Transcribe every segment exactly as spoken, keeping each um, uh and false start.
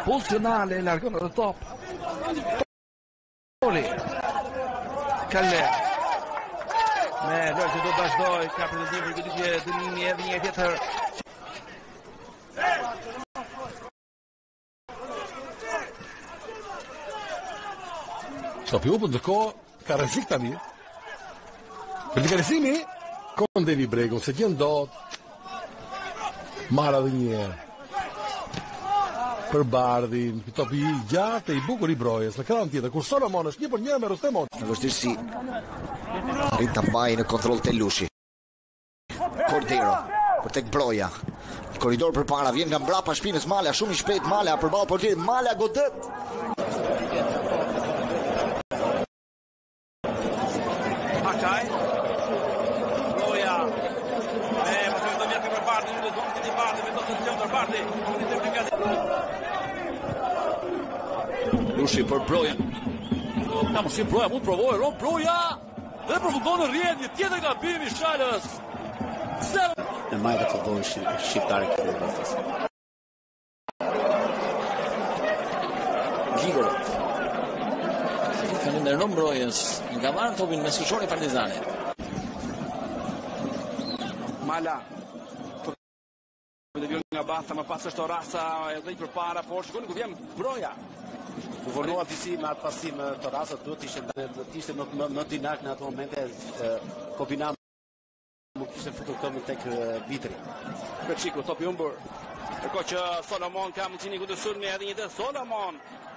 Posizionale largando dal top. Poli. Kalle. Me lojë që do vazhdoj ka pretendim për goditje dënimi edhe një tjetër. Sto più ndërkohë ka rrezik tani. Për dikalesimi kon Devi Bregun se gjën dot. Marrë dhe një herë. Për Bardhin, topi i gjatë i bukur i Brojës në krahun tjetër kur Solomon është një për një me Rustemon. Në vështirësi arrit ta mbajë në kontroll Telushi. Cordero për tek Broja. Korridor përpara vjen nga mbrapa shpinës Mala, shumë i shpejt Mala përballë portierit Mala godet. Akaj. Broja. E pastaj do vjen për Bardhin, do të thonë Bardhin me të qendër Bardhi. Lushi për Broja. Ka mos si Broja mund provoj, ro Broja. Dhe përfundon në rrjedhje tjetër gabim i Shalës. Në majtë të futbollit shqiptar këtë vërtetës. Gjigorët. Kanë ndërnon Brojës, nga marrë topin me skuqor e Partizanit. Mala. Dhe vjen nga basa, më pas është Orasa edhe i përpara, por shikoni ku vjen Broja. U vonua disi me atë pasim të rasët, duhet ishte ishte më, më, më dinak në ato momente kombinam nuk ishte futur këmbën tek vitri. Peçiku topi humbur. Ndërkohë që Solomon ka mundësinë ku të sulmi edhe një tjetër Solomon.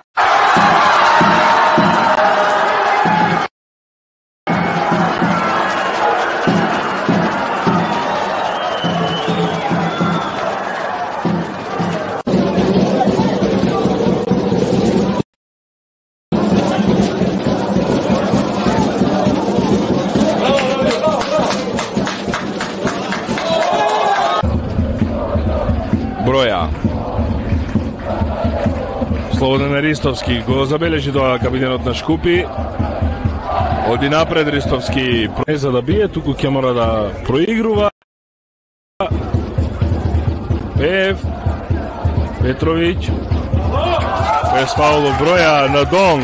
Broja. Slobodan Ristovski go zabeleži do kapitenot na Škupi. Odi napred Ristovski za da bije, tuku ќе mora da proigrува. Pev Petrović. Bez faulov Broja na Dong.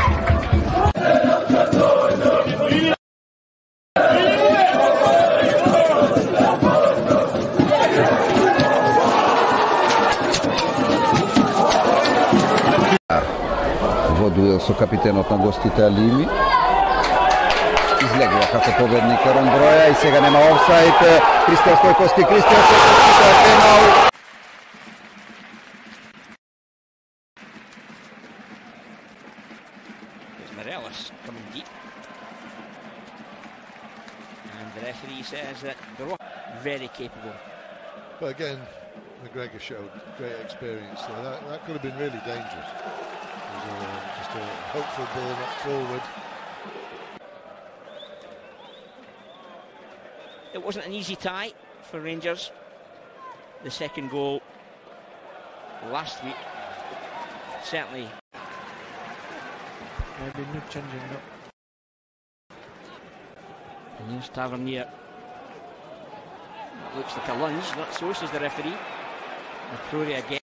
Vodu su kapitenot na gostite Alimi. Izlegla kako pobednik Ron Broja i сега nema offside. Kristijan Stojkovski, Kristijan Stojkovski, to je penal. Morelos coming deep. And the referee says that they're very capable. But again, McGregor showed great experience there. That, that could have been really dangerous. It was a, just a hopeful ball not forward. It wasn't an easy tie for Rangers. The second goal last week certainly. Maybe not changing no. And here's Tavernier. That looks like a lunge, not so, says the referee. McCrory again.